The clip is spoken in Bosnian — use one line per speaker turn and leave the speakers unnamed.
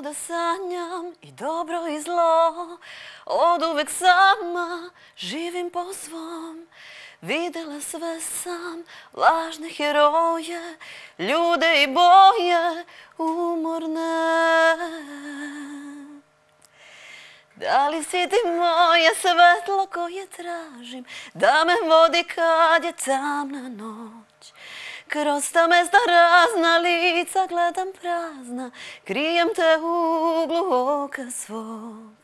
da sanjam i dobro i zlo, oduvek sama živim po svom. Videla sve sam, lažne heroje, ljude i boje umorne. Da li si ti moje svetlo koje tražim, da me vodi kad je tamna noć? Kroz ta mesta razna lica gledam prazna, krijem te u uglu oka svog.